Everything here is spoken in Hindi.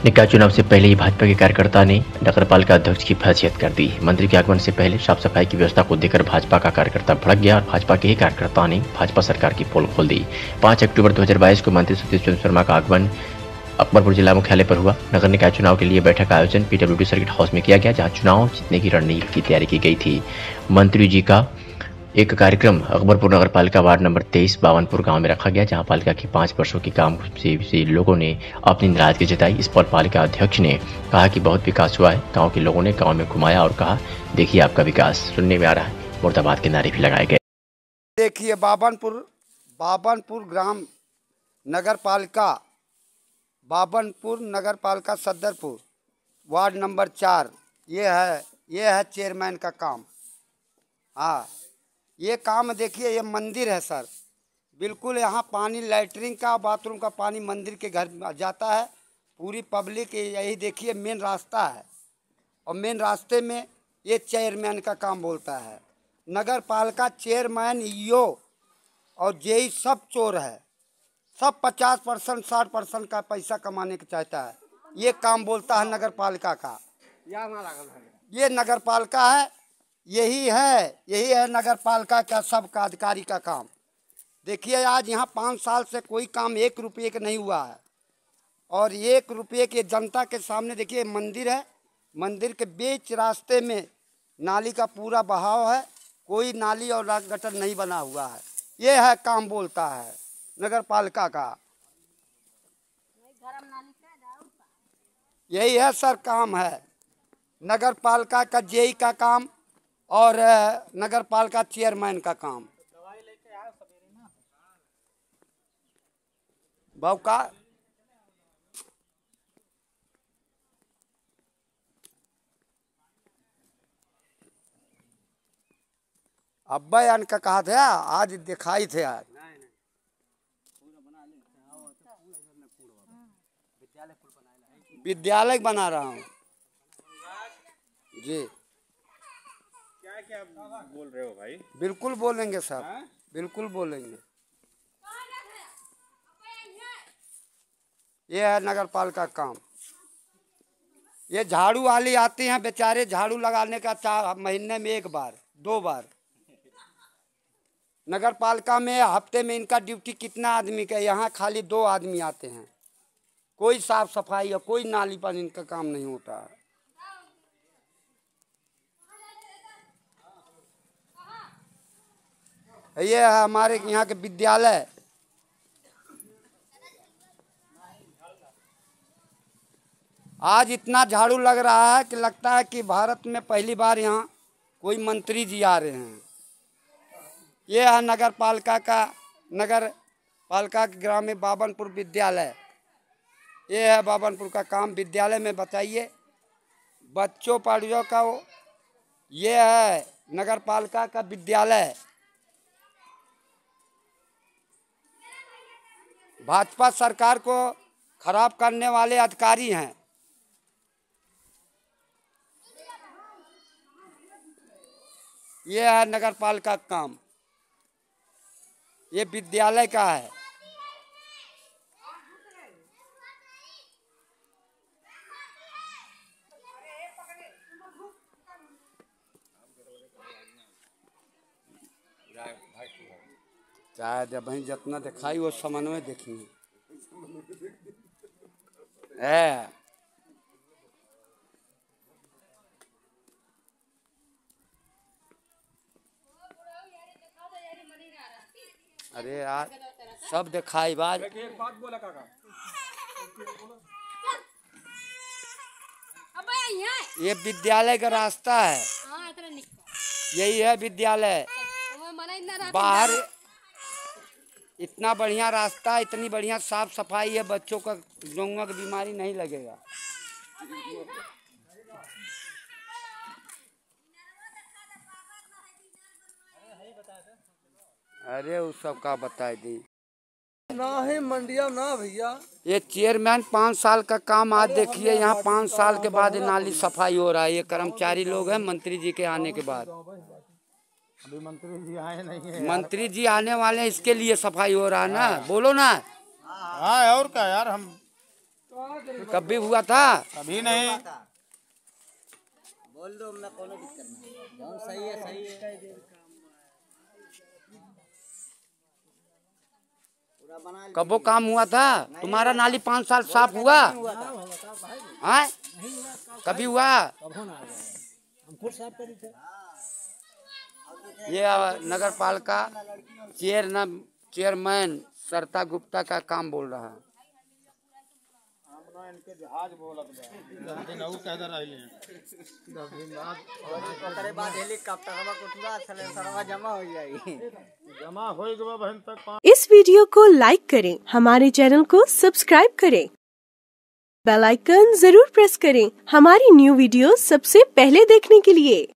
निकाय चुनाव से पहले ही भाजपा के कार्यकर्ता ने नगरपालिका अध्यक्ष की हैसियत कर दी। मंत्री के आगमन से पहले साफ सफाई की व्यवस्था को देखकर भाजपा का कार्यकर्ता भड़क गया और भाजपा के ही कार्यकर्ता ने भाजपा सरकार की पोल खोल दी। 5 अक्टूबर 2022 को मंत्री सतीश चंद्र शर्मा का आगमन अकबरपुर जिला मुख्यालय पर हुआ। नगर निकाय चुनाव के लिए बैठक का आयोजन पीडब्ल्यूडी सर्किट हाउस में किया गया, जहां चुनाव जीतने की रणनीति की तैयारी की गई थी। मंत्री जी का एक कार्यक्रम अकबरपुर नगर पालिका वार्ड नंबर 23 बावनपुर गांव में रखा गया, जहां पालिका की 5 वर्षों की काम से लोगों ने अपनी नाराजगी जताई। इस पर पालिका अध्यक्ष ने कहा कि बहुत विकास हुआ है। गांव के लोगों ने गांव में घुमाया और कहा, देखिए आपका विकास। सुनने में आ रहा है, मुर्दाबाद के नारे भी लगाए गए। देखिए बाबनपुर ग्राम नगर पालिका, बाबनपुर नगर पालिका सदरपुर वार्ड नंबर 4, ये है चेयरमैन का काम। हाँ, ये काम देखिए, ये मंदिर है सर। बिल्कुल यहाँ पानी लैटरिन का, बाथरूम का पानी मंदिर के घर जाता है। पूरी पब्लिक यही देखिए मेन रास्ता है, और मेन रास्ते में ये चेयरमैन का काम बोलता है। नगर पालिका चेयरमैन ईओ और जेई सब चोर है। सब 50% 60% का पैसा कमाने का चाहता है। ये काम बोलता है नगर पालिका का। ये नगर पालिका है, यही है नगर पालिका का सब का अधिकारी का काम। देखिए आज यहाँ 5 साल से कोई काम 1 रुपये का नहीं हुआ है, और 1 रुपये के जनता के सामने देखिए मंदिर है। मंदिर के बीच रास्ते में नाली का पूरा बहाव है, कोई नाली और गटर नहीं बना हुआ है। ये है काम बोलता है नगर पालिका का। यही है सर काम है नगर पालिका का, जेई का काम और नगर पालिका चेयरमैन का काम। भाव का अब्बा यान का कहा था, आज दिखाई थे। आज विद्यालय बना रहा हूँ जी। क्या बोल रहे हो भाई? बिल्कुल बोलेंगे सर, बिल्कुल बोलेंगे। ये है नगर पालिका काम। ये झाड़ू वाली आती हैं बेचारे, झाड़ू लगाने का 4 महीने में 1 बार 2 बार। नगर पालिका में हफ्ते में इनका ड्यूटी कितना आदमी का? यहाँ खाली 2 आदमी आते हैं। कोई साफ सफाई या कोई नाली पर इनका काम नहीं होता है। ये है हमारे यहाँ के विद्यालय। आज इतना झाड़ू लग रहा है कि लगता है कि भारत में पहली बार यहाँ कोई मंत्री जी आ रहे हैं। ये है नगर पालिका के ग्राम में बाबनपुर विद्यालय। ये है बाबनपुर का काम। विद्यालय में बताइए बच्चों पढ़ियों का ये है नगर पालिका का विद्यालय। भाजपा सरकार को खराब करने वाले अधिकारी हैं। ये है नगर पालिका का काम। ये विद्यालय का है। चाहे जब वहीं जितना दिखाई वो समन्वय देखिए है। अरे यार सब दिखाई बाज। एक बात बोला काका। ये विद्यालय का रास्ता है, यही है विद्यालय। बाहर इतना बढ़िया रास्ता, इतनी बढ़िया साफ सफाई है, बच्चों का डेंगू की बीमारी नहीं लगेगा। अरे उस सब का बता दी ना है मंडिया ना भैया। ये चेयरमैन 5 साल का काम। आज देखिए यहाँ 5 साल के बाद नाली सफाई हो रहा है। ये कर्मचारी लोग हैं मंत्री जी के आने के बाद। अभी मंत्री जी आए नहीं है। मंत्री जी आने वाले हैं, इसके लिए सफाई हो रहा है ना। बोलो ना। हाँ और क्या यार, हम कभी हुआ था? अभी नहीं। बोल दो, मैं कोनो दिक्कत नहीं। जौन सही है सही है। पूरा बना कबो काम हुआ था? तुम्हारा नाली 5 साल साफ हुआ? हाँ? कभी हुआ? हम खुद साफ करी थे। ये नगर पालिका चेयरमैन सरता गुप्ता का काम बोल रहा है। बाद हेलीकॉप्टर जमा हो जाएगी। जमा हो गया बहन तक। इस वीडियो को लाइक करें, हमारे चैनल को सब्सक्राइब करें, बेल आइकन जरूर प्रेस करें हमारी न्यू वीडियो सबसे पहले देखने के लिए।